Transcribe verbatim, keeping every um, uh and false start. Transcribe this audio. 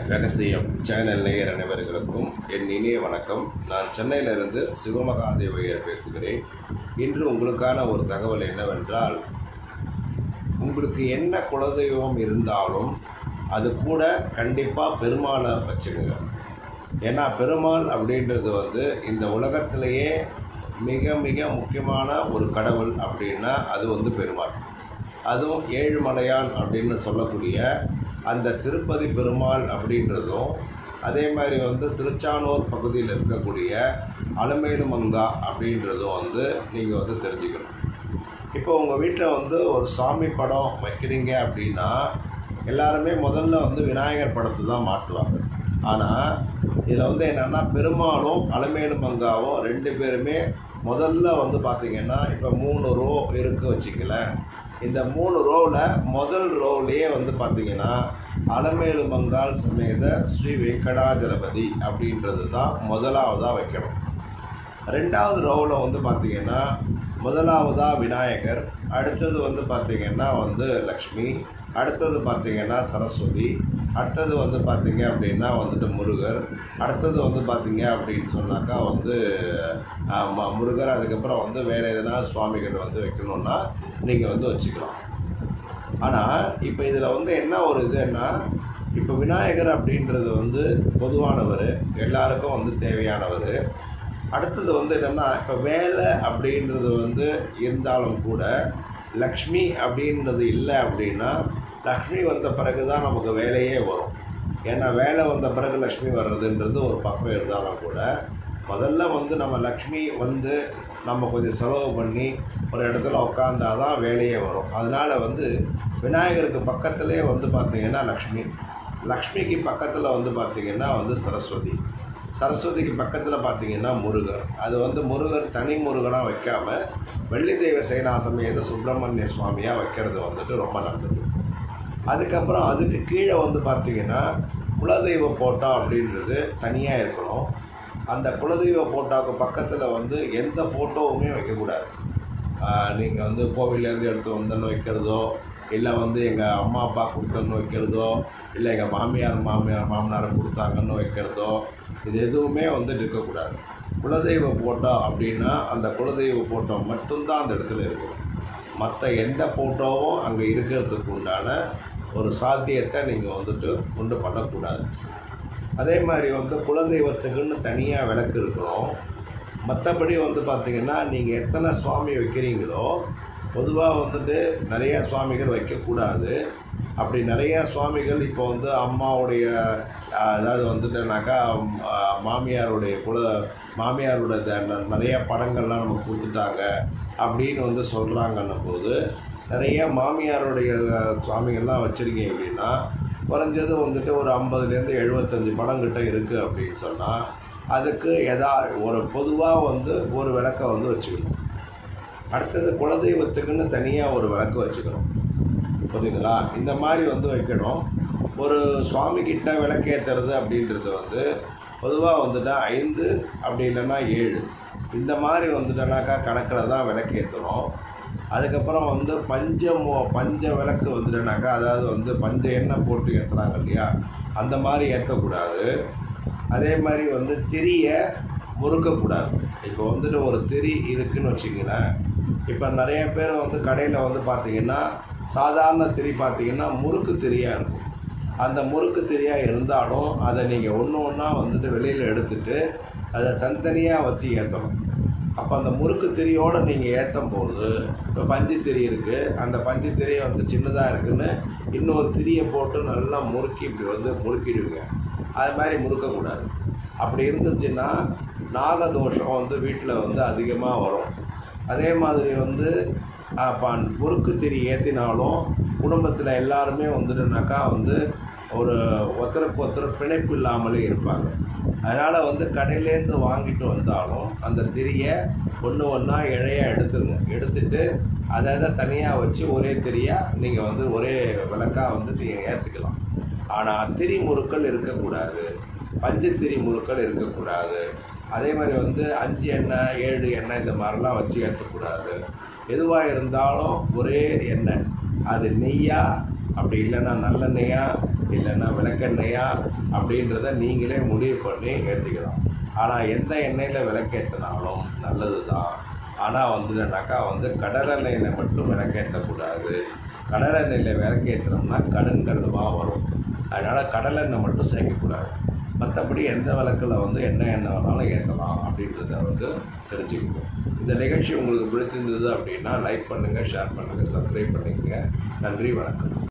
ரகசியம் சேனல் நேயர் அனைவர்களுக்கும் என் இனிய வணக்கம். நான் சென்னையிலிருந்து சிவமகாதேவையர் பேசுகிறேன். இன்று உங்களுக்கான ஒரு தகவல் என்னவென்றால், உங்களுக்கு என்ன குலதெய்வம் இருந்தாலும் அது கூட கண்டிப்பாக பெருமாளை வச்சுக்கோங்க. ஏன்னா பெருமாள் அப்படின்றது வந்து இந்த உலகத்திலேயே மிக மிக முக்கியமான ஒரு கடவுள் அப்படின்னா அது வந்து பெருமாள். அதுவும் ஏழுமலையான் அப்படின்னு சொல்லக்கூடிய அந்த திருப்பதி பெருமாள் அப்படின்றதும், அதே மாதிரி வந்து திருச்சானூர் பகுதியில் இருக்கக்கூடிய அலமேலுமங்கா அப்படின்றதும் வந்து நீங்கள் வந்து தெரிஞ்சுக்கணும். இப்போ உங்கள் வீட்டில் வந்து ஒரு சாமி படம் வைக்கிறீங்க அப்படின்னா எல்லாருமே முதல்ல வந்து விநாயகர் படத்தை தான் மாட்டுவாங்க. ஆனால் இதில் வந்து என்னென்னா பெருமாளும் அலமேலுமங்காவும் ரெண்டு பேருமே முதல்ல வந்து பார்த்திங்கன்னா இப்போ மூணு ரோ இருக்கு வச்சுக்கலேன். இந்த மூணு ரோவில் முதல் ரோவிலேயே வந்து பார்த்திங்கன்னா அலமேலுமங்காள் சமேத ஸ்ரீ வெங்கடாஜலபதி அப்படின்றது தான் முதலாவதாக வைக்கணும். ரெண்டாவது ரோவில் வந்து பார்த்திங்கன்னா முதலாவதாக விநாயகர், அடுத்தது வந்து பார்த்திங்கன்னா வந்து லக்ஷ்மி, அடுத்தது பார்த்திங்கன்னா சரஸ்வதி, அடுத்தது வந்து பார்த்திங்க அப்படின்னா வந்துட்டு முருகர், அடுத்தது வந்து பார்த்திங்க அப்படின்னு சொன்னாக்கா வந்து முருகர். அதுக்கப்புறம் வந்து வேறு எதனா சுவாமிகள் வந்து வைக்கணுன்னா நீங்கள் வந்து வச்சுக்கலாம். ஆனால் இப்போ இதில் வந்து என்ன ஒரு இதுன்னா, இப்போ விநாயகர் அப்படின்றது வந்து பொதுவானவர், எல்லாருக்கும் வந்து தேவையானவர். அடுத்தது வந்து என்னென்னா, இப்போ வேலை அப்படின்றது வந்து இருந்தாலும் கூட லக்ஷ்மி அப்படின்றது இல்லை அப்படின்னா, லக்ஷ்மி வந்த பிறகு தான் நமக்கு வேலையே வரும். ஏன்னா வேலை வந்த பிறகு லக்ஷ்மி வர்றதுன்றது ஒரு பக்கம் இருந்தாலும் கூட முதல்ல வந்து நம்ம லக்ஷ்மி வந்து நம்ம கொஞ்சம் செலவு பண்ணி ஒரு இடத்துல உட்காந்தால் தான் வேலையே வரும். அதனால் வந்து விநாயகருக்கு பக்கத்துலேயே வந்து பார்த்திங்கன்னா லக்ஷ்மி, லக்ஷ்மிக்கு பக்கத்தில் வந்து பார்த்திங்கன்னா வந்து சரஸ்வதி, சரஸ்வதிக்கு பக்கத்தில் பார்த்திங்கன்னா முருகர். அது வந்து முருகர் தனி முருகனாக வைக்காமல் வெள்ளி தெய்வ சேனாசமேத சுப்பிரமணிய சுவாமியாக வைக்கிறது வந்துட்டு ரொம்ப நல்லது. அதுக்கப்புறம் அதுக்கு கீழே வந்து பார்த்திங்கன்னா குலதெய்வ போட்டா அப்படின்றது தனியாக இருக்கணும். அந்த குலதெய்வ போட்டாவுக்கு பக்கத்தில் வந்து எந்த ஃபோட்டோவுமே வைக்கக்கூடாது. நீங்கள் வந்து கோவிலேருந்து எடுத்து வந்தோன்னு வைக்கிறதோ, இல்லை வந்து எங்கள் அம்மா அப்பா கொடுத்தன்னு வைக்கிறதோ, இல்லை எங்கள் மாமியார் மாமியார் மாமனார் கொடுத்தாங்கன்னு வைக்கிறதோ, இது எதுவுமே வந்து இருக்கக்கூடாது. குலதெய்வ போட்டோ அப்படின்னா அந்த குலதெய்வ போட்டோ மட்டும்தான் அந்த இடத்துல இருக்கும். மற்ற எந்த ஃபோட்டோவும் அங்கே இருக்கிறதுக்கு உண்டான ஒரு சாத்தியத்தை நீங்கள் வந்துட்டு உண்டு பண்ணக்கூடாது. அதே மாதிரி வந்து குலதெய்வத்துக்குன்னு தனியாக விளக்கு இருக்கணும். மற்றபடி வந்து பார்த்திங்கன்னா நீங்கள் எத்தனை சுவாமி வைக்கிறீங்களோ பொதுவாக வந்துட்டு நிறையா சுவாமிகள் வைக்கக்கூடாது. அப்படி நிறையா சுவாமிகள் இப்போ வந்து அம்மாவுடைய அதாவது வந்துட்டுனாக்கா மாமியாருடைய குல மாமியாருடைய நிறைய படங்கள்லாம் நமக்கு கொடுத்துட்டாங்க அப்படின்னு வந்து சொல்கிறாங்கன்னும் போது நிறைய மாமியாருடைய சுவாமிகள்லாம் வச்சுருக்கீங்க அப்படின்னா குறைஞ்சது வந்துட்டு ஒரு ஐம்பதுலேருந்து எழுபத்தஞ்சி படங்கிட்ட இருக்குது அப்படின்னு சொன்னால் அதுக்கு எதா ஒரு பொதுவாக வந்து ஒரு விளக்கை வந்து வச்சுக்கணும். அடுத்தது குலதெய்வத்துக்குன்னு தனியாக ஒரு விளக்கு வச்சுக்கணும். புரியுதுங்களா? இந்த மாதிரி வந்து வைக்கணும். ஒரு சுவாமிக்கிட்ட விளக்கேற்றுறது அப்படின்றது வந்து பொதுவாக வந்துட்டா ஐந்து அப்படி இல்லைன்னா ஏழு இந்த மாதிரி வந்துட்டனாக்கா கணக்கில் தான் விளக்கேற்றணும். அதுக்கப்புறம் வந்து பஞ்சம் பஞ்ச விளக்கு வந்துட்டனாக்கா, அதாவது வந்து பஞ்ச எண்ணெய் போட்டு ஏற்றுறாங்க இல்லையா, அந்த மாதிரி ஏற்றக்கூடாது. அதே மாதிரி வந்து திரியை முறுக்கக்கூடாது. இப்போ வந்துட்டு ஒரு திரி இருக்குதுன்னு வச்சிங்களேன். இப்போ நிறைய பேர் வந்து கடையில் வந்து பார்த்திங்கன்னா சாதாரண திரி பார்த்திங்கன்னா முறுக்கு திரியாக இருக்கும். அந்த முறுக்கு திரியாக இருந்தாலும் அதை நீங்கள் ஒன்று ஒன்றா வந்துட்டு வெளியில் எடுத்துகிட்டு அதை தனித்தனியாக வச்சு ஏற்றணும். அப்போ அந்த முறுக்கு திரியோடு நீங்கள் ஏற்றும் போது இப்போ பஞ்சு திரி இருக்குது, அந்த பஞ்சு திரியை வந்து சின்னதாக இருக்குதுன்னு இன்னொரு திரியை போட்டு நல்லா முறுக்கி இப்படி வந்து முறுக்கிடுவீங்க. அது மாதிரி முறுக்கக்கூடாது. அப்படி இருந்துச்சுன்னா நாகதோஷம் வந்து வீட்டில் வந்து அதிகமாக வரும். அதே மாதிரி வந்து முறுக்கு திரி ஏற்றினாலும் குடும்பத்தில் எல்லாருமே வந்துட்டுனாக்கா வந்து ஒரு ஒருத்தருக்கு ஒருத்தர் பிணைப்பு இல்லாமலே இருப்பாங்க. அதனால் வந்து கடையிலேருந்து வாங்கிட்டு வந்தாலும் அந்த திரியை ஒன்று ஒன்றா இழையாக எடுத்துருங்க. எடுத்துட்டு அதை அதை தனியாக வச்சு ஒரே திரியாக நீங்கள் வந்து ஒரே விளக்காக வந்துட்டு நீங்கள் ஏற்றுக்கலாம். ஆனால் திரி முறுக்கள் இருக்கக்கூடாது, பஞ்சு திரி முறுக்கள் இருக்கக்கூடாது. அதே மாதிரி வந்து அஞ்சு எண்ணெய் ஏழு எண்ணெய் இந்த மாதிரிலாம் வச்சு ஏற்றக்கூடாது. எதுவாக இருந்தாலும் ஒரே எண்ணெய், அது நெய்யா அப்படி இல்லைன்னா நல்லெண்ணெயா இல்லைன்னா விளக்கெண்ணெயா அப்படின்றத நீங்களே முடிவு பண்ணி ஏற்றிக்கலாம். ஆனால் எந்த எண்ணெயில் விளக்கேற்றினாலும் நல்லது தான். ஆனால் வந்துனாக்கா வந்து கடலெண்ணெயில் மட்டும் விளக்கேற்றக்கூடாது. கடலெண்ணெயில் விளக்கேற்றினோம்னா கடுங்கல்வாக வரும். அதனால் கடலெண்ணெய் மட்டும் சேர்க்கக்கூடாது. மற்றபடி எந்த விளக்கில் வந்து என்ன எண்ணெய் வேணாலும் ஏற்றலாம் அப்படின்றத வந்து தெரிஞ்சுக்கணும். இந்த நிகழ்ச்சி உங்களுக்கு பிடிச்சிருந்தது அப்படின்னா லைக் பண்ணுங்கள், ஷேர் பண்ணுங்கள், சப்ஸ்கிரைப் பண்ணிக்கங்க. நன்றி, வணக்கம்.